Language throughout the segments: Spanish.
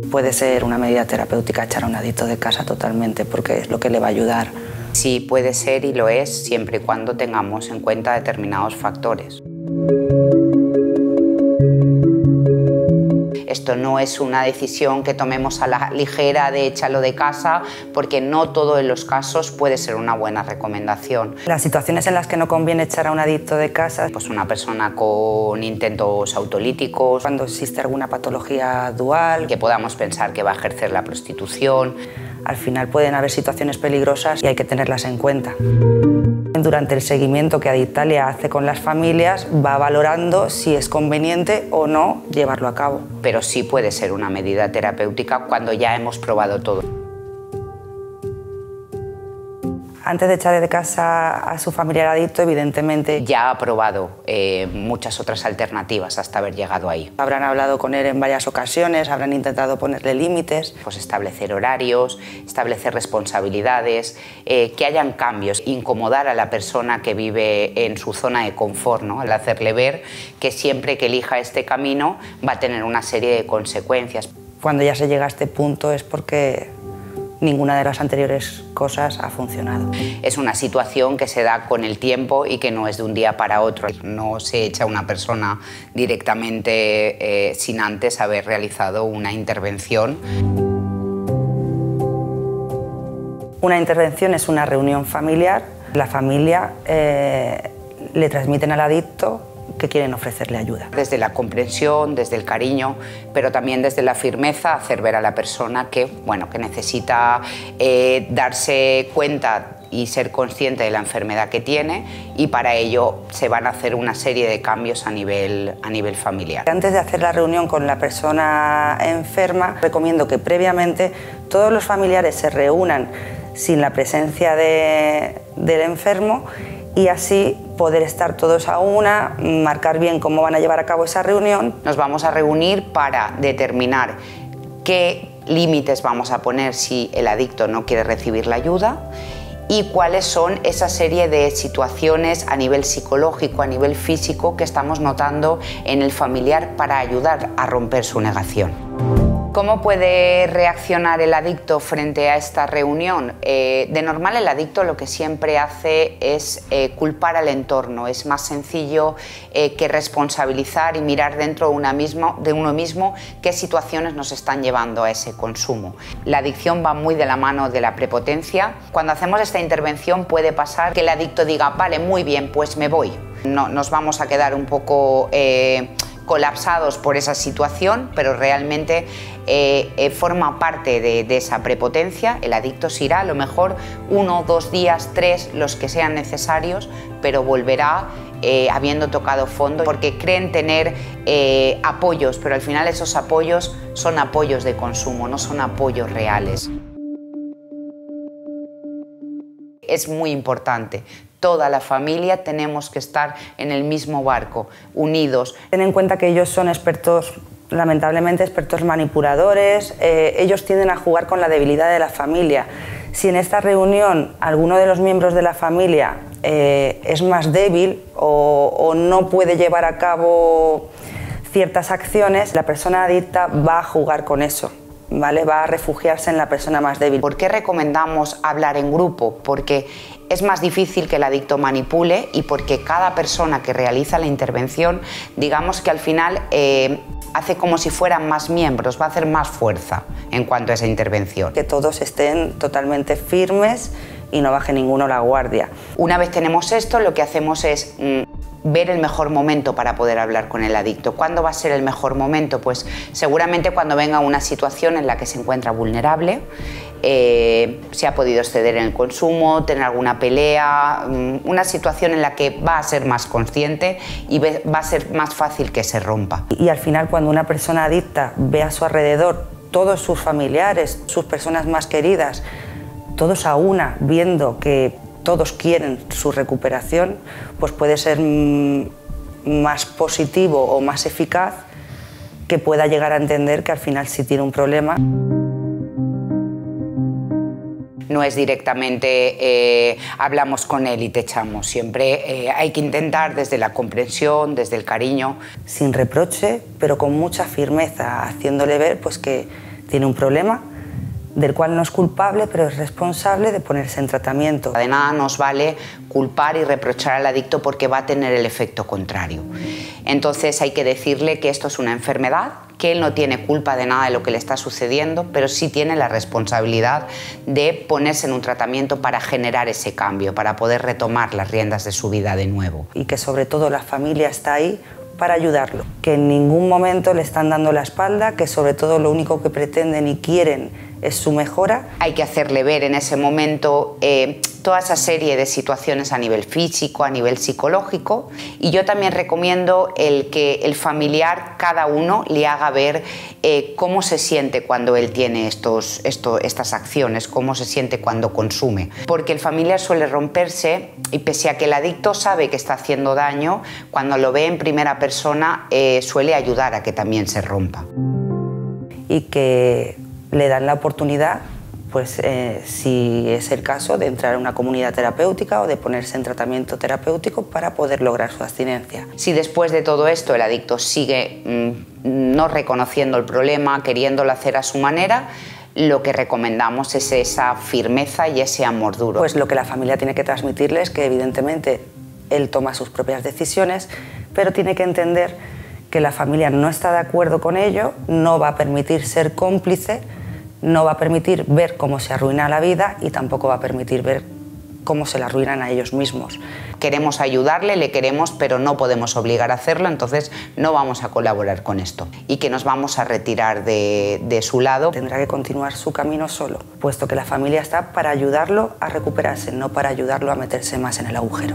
puede ser una medida terapéutica echar a un adicto de casa totalmente, porque es lo que le va a ayudar. Sí, puede ser y lo es siempre y cuando tengamos en cuenta determinados factores. Esto no es una decisión que tomemos a la ligera de échalo de casa, porque no todo en los casos puede ser una buena recomendación. Las situaciones en las que no conviene echar a un adicto de casa, Pues una persona con intentos autolíticos, cuando existe alguna patología dual, que podamos pensar que va a ejercer la prostitución. al final pueden haber situaciones peligrosas y hay que tenerlas en cuenta. Durante el seguimiento que Adictalia hace con las familias, va valorando si es conveniente o no llevarlo a cabo. Pero sí puede ser una medida terapéutica cuando ya hemos probado todo. Antes de echar de casa a su familiar adicto, evidentemente Ya ha probado muchas otras alternativas hasta haber llegado ahí. habrán hablado con él en varias ocasiones, habrán intentado ponerle límites. Pues establecer horarios, establecer responsabilidades, que hayan cambios, incomodar a la persona que vive en su zona de confort, ¿no? Al hacerle ver que siempre que elija este camino va a tener una serie de consecuencias. Cuando ya se llega a este punto es porque ninguna de las anteriores cosas ha funcionado. Es una situación que se da con el tiempo y que no es de un día para otro. No se echa a una persona directamente sin antes haber realizado una intervención. Una intervención es una reunión familiar. La familia le transmiten al adicto que quieren ofrecerle ayuda. Desde la comprensión, desde el cariño, pero también desde la firmeza, hacer ver a la persona que, bueno, que necesita darse cuenta y ser consciente de la enfermedad que tiene, y para ello se van a hacer una serie de cambios a nivel familiar. Antes de hacer la reunión con la persona enferma, recomiendo que previamente todos los familiares se reúnan sin la presencia del enfermo, y así poder estar todos a una, marcar bien cómo van a llevar a cabo esa reunión. Nos vamos a reunir para determinar qué límites vamos a poner si el adicto no quiere recibir la ayuda y cuáles son esa serie de situaciones a nivel psicológico, a nivel físico que estamos notando en el familiar para ayudar a romper su negación. ¿Cómo puede reaccionar el adicto frente a esta reunión? De normal el adicto lo que siempre hace es culpar al entorno. Es más sencillo que responsabilizar y mirar dentro de uno mismo qué situaciones nos están llevando a ese consumo. La adicción va muy de la mano de la prepotencia. Cuando hacemos esta intervención puede pasar que el adicto diga, vale, muy bien, pues me voy. No, nos vamos a quedar un poco colapsados por esa situación, pero realmente forma parte de esa prepotencia. El adicto se irá, a lo mejor 1, 2 días, 3, los que sean necesarios, pero volverá habiendo tocado fondo, porque creen tener apoyos, pero al final esos apoyos son apoyos de consumo, no son apoyos reales. Es muy importante. Toda la familia tenemos que estar en el mismo barco, unidos. Ten en cuenta que ellos son expertos, lamentablemente expertos manipuladores. Ellos tienden a jugar con la debilidad de la familia. Si en esta reunión alguno de los miembros de la familia es más débil o no puede llevar a cabo ciertas acciones, la persona adicta va a jugar con eso, ¿vale? Va a refugiarse en la persona más débil. ¿Por qué recomendamos hablar en grupo? Porque es más difícil que el adicto manipule y porque cada persona que realiza la intervención, digamos que al final hace como si fueran más miembros, va a hacer más fuerza en cuanto a esa intervención. Que todos estén totalmente firmes y no baje ninguno la guardia. Una vez tenemos esto, lo que hacemos es ver el mejor momento para poder hablar con el adicto. ¿Cuándo va a ser el mejor momento? Pues seguramente cuando venga una situación en la que se encuentra vulnerable, se ha podido exceder en el consumo, tener alguna pelea, una situación en la que va a ser más consciente y va a ser más fácil que se rompa. Y al final, cuando una persona adicta ve a su alrededor todos sus familiares, sus personas más queridas, todos a una, viendo que todos quieren su recuperación, pues puede ser más positivo o más eficaz que pueda llegar a entender que al final sí tiene un problema. No es directamente hablamos con él y te echamos. Siempre hay que intentar desde la comprensión, desde el cariño. Sin reproche, pero con mucha firmeza, haciéndole ver pues, que tiene un problema del cual no es culpable, pero es responsable de ponerse en tratamiento. De nada nos vale culpar y reprochar al adicto porque va a tener el efecto contrario. Entonces hay que decirle que esto es una enfermedad, que él no tiene culpa de nada de lo que le está sucediendo, pero sí tiene la responsabilidad de ponerse en un tratamiento para generar ese cambio, para poder retomar las riendas de su vida de nuevo. Y que sobre todo la familia está ahí para ayudarlo, que en ningún momento le están dando la espalda, que sobre todo lo único que pretenden y quieren es su mejora. Hay que hacerle ver en ese momento toda esa serie de situaciones a nivel físico, a nivel psicológico, y yo también recomiendo que el familiar, cada uno, le haga ver cómo se siente cuando él tiene estas acciones, cómo se siente cuando consume. Porque el familiar suele romperse y pese a que el adicto sabe que está haciendo daño, cuando lo ve en primera persona suele ayudar a que también se rompa. Y que le dan la oportunidad, pues si es el caso, de entrar a una comunidad terapéutica o de ponerse en tratamiento terapéutico para poder lograr su abstinencia. Si después de todo esto el adicto sigue no reconociendo el problema, queriéndolo hacer a su manera, lo que recomendamos es esa firmeza y ese amor duro. Pues lo que la familia tiene que transmitirle es que evidentemente él toma sus propias decisiones, pero tiene que entender que la familia no está de acuerdo con ello, no va a permitir ser cómplice, no va a permitir ver cómo se arruina la vida y tampoco va a permitir ver cómo se la arruinan a ellos mismos. Queremos ayudarle, le queremos, pero no podemos obligar a hacerlo, entonces no vamos a colaborar con esto y que nos vamos a retirar de su lado. Tendrá que continuar su camino solo, puesto que la familia está para ayudarlo a recuperarse, no para ayudarlo a meterse más en el agujero.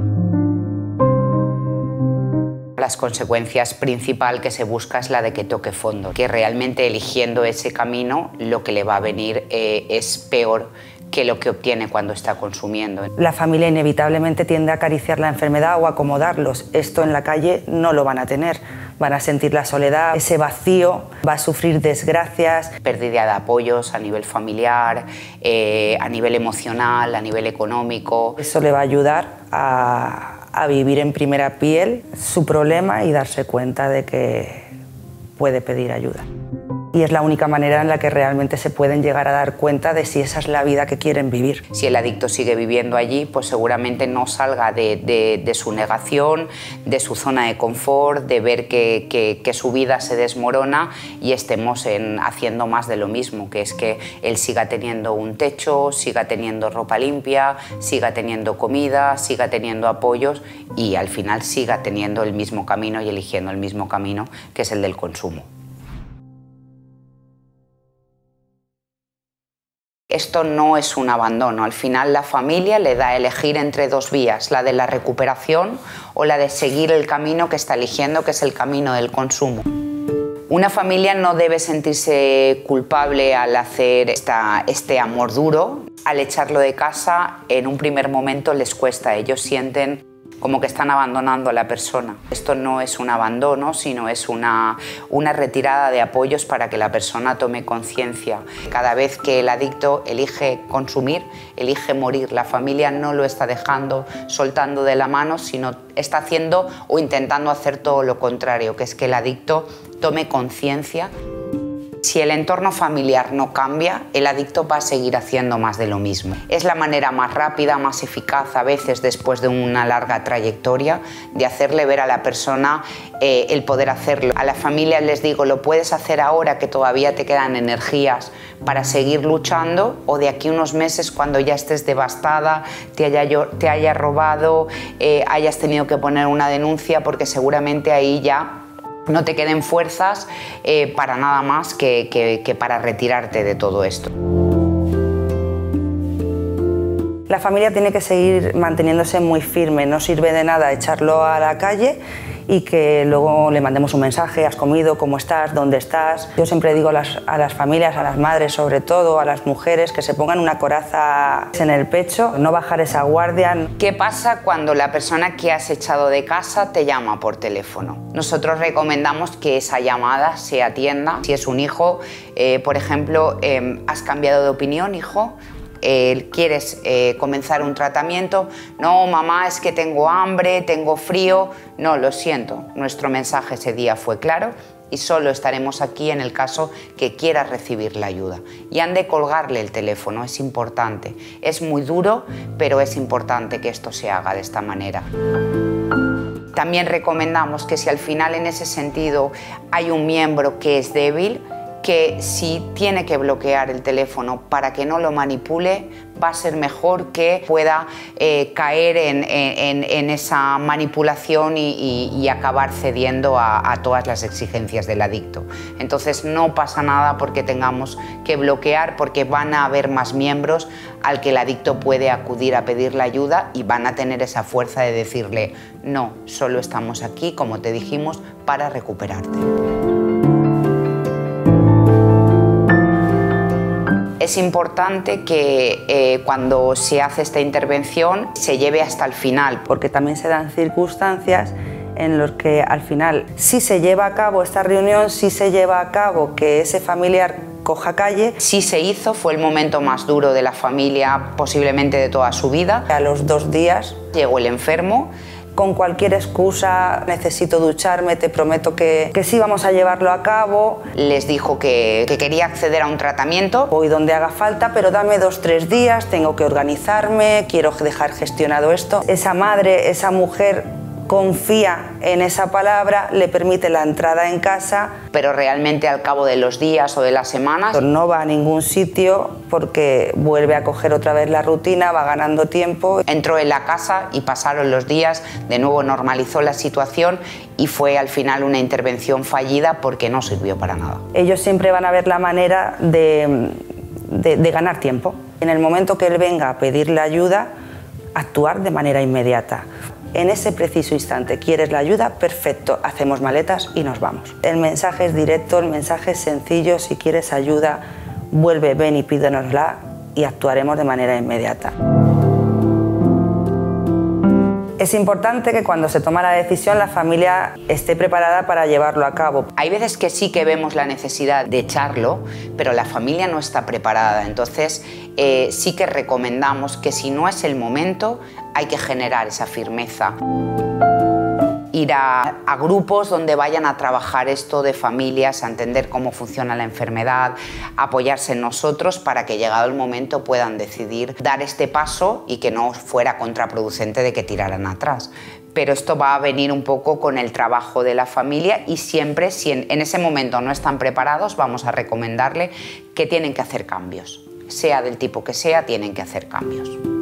Las consecuencias principal que se busca es la de que toque fondo, que realmente eligiendo ese camino lo que le va a venir es peor que lo que obtiene cuando está consumiendo. La familia inevitablemente tiende a acariciar la enfermedad o a acomodarlos. Esto en la calle no lo van a tener. Van a sentir la soledad, ese vacío, va a sufrir desgracias. Pérdida de apoyos a nivel familiar, a nivel emocional, a nivel económico. Eso le va a ayudar a vivir en primera piel su problema y darse cuenta de que puede pedir ayuda. Y es la única manera en la que realmente se pueden llegar a dar cuenta de si esa es la vida que quieren vivir. Si el adicto sigue viviendo allí, pues seguramente no salga de su negación, de su zona de confort, de ver que su vida se desmorona y estemos haciendo más de lo mismo, que es que él siga teniendo un techo, siga teniendo ropa limpia, siga teniendo comida, siga teniendo apoyos y al final siga teniendo el mismo camino y eligiendo el mismo camino, que es el del consumo. Esto no es un abandono, al final la familia le da a elegir entre dos vías, la de la recuperación o la de seguir el camino que está eligiendo, que es el camino del consumo. Una familia no debe sentirse culpable al hacer este amor duro. Al echarlo de casa, en un primer momento les cuesta, ellos sienten como que están abandonando a la persona. Esto no es un abandono, sino es una retirada de apoyos para que la persona tome conciencia. Cada vez que el adicto elige consumir, elige morir. La familia no lo está dejando, soltando de la mano, sino está haciendo o intentando hacer todo lo contrario, que es que el adicto tome conciencia. Si el entorno familiar no cambia, el adicto va a seguir haciendo más de lo mismo. Es la manera más rápida, más eficaz, a veces después de una larga trayectoria, de hacerle ver a la persona el poder hacerlo. A la familia les digo, lo puedes hacer ahora que todavía te quedan energías para seguir luchando, o de aquí a unos meses cuando ya estés devastada, te haya robado, hayas tenido que poner una denuncia, porque seguramente ahí ya no te queden fuerzas para nada más que para retirarte de todo esto. La familia tiene que seguir manteniéndose muy firme, no sirve de nada echarlo a la calle y que luego le mandemos un mensaje, ¿has comido? ¿Cómo estás? ¿Dónde estás? Yo siempre digo a las familias, a las madres sobre todo, a las mujeres, que se pongan una coraza en el pecho, no bajar esa guardia. ¿Qué pasa cuando la persona que has echado de casa te llama por teléfono? Nosotros recomendamos que esa llamada se atienda. Si es un hijo, por ejemplo, ¿has cambiado de opinión, hijo? ¿Quieres comenzar un tratamiento? No, mamá, es que tengo hambre, tengo frío. No, lo siento, nuestro mensaje ese día fue claro, y solo estaremos aquí en el caso que quieras recibir la ayuda. Y han de colgarle el teléfono, es importante. Es muy duro, pero es importante que esto se haga de esta manera. También recomendamos que si al final en ese sentido hay un miembro que es débil, que si tiene que bloquear el teléfono para que no lo manipule, va a ser mejor que pueda caer en esa manipulación y acabar cediendo a todas las exigencias del adicto. Entonces no pasa nada porque tengamos que bloquear, porque van a haber más miembros al que el adicto puede acudir a pedir la ayuda y van a tener esa fuerza de decirle no, solo estamos aquí, como te dijimos, para recuperarte. Es importante que cuando se hace esta intervención se lleve hasta el final. Porque también se dan circunstancias en las que al final, si se lleva a cabo esta reunión, si se lleva a cabo que ese familiar coja calle. Sí se hizo, fue el momento más duro de la familia, posiblemente de toda su vida. A los 2 días llegó el enfermo. Con cualquier excusa, necesito ducharme, te prometo que sí vamos a llevarlo a cabo. Les dijo que quería acceder a un tratamiento. Voy donde haga falta, pero dame 2 o 3 días, tengo que organizarme, quiero dejar gestionado esto. Esa madre, esa mujer confía en esa palabra, le permite la entrada en casa. Pero realmente al cabo de los días o de las semanas no va a ningún sitio porque vuelve a coger otra vez la rutina, va ganando tiempo. Entró en la casa y pasaron los días, de nuevo normalizó la situación y fue al final una intervención fallida porque no sirvió para nada. Ellos siempre van a ver la manera de ganar tiempo. En el momento que él venga a pedirle ayuda, actuar de manera inmediata. En ese preciso instante, ¿quieres la ayuda? Perfecto, hacemos maletas y nos vamos. El mensaje es directo, el mensaje es sencillo. Si quieres ayuda, vuelve, ven y pídenosla y actuaremos de manera inmediata. Es importante que cuando se toma la decisión la familia esté preparada para llevarlo a cabo. Hay veces que sí que vemos la necesidad de echarlo, pero la familia no está preparada. Entonces sí que recomendamos que si no es el momento, hay que generar esa firmeza. Ir a grupos donde vayan a trabajar esto de familias, a entender cómo funciona la enfermedad, apoyarse en nosotros para que llegado el momento puedan decidir dar este paso y que no fuera contraproducente de que tiraran atrás. Pero esto va a venir un poco con el trabajo de la familia y siempre, si en ese momento no están preparados, vamos a recomendarle que tienen que hacer cambios. Sea del tipo que sea, tienen que hacer cambios.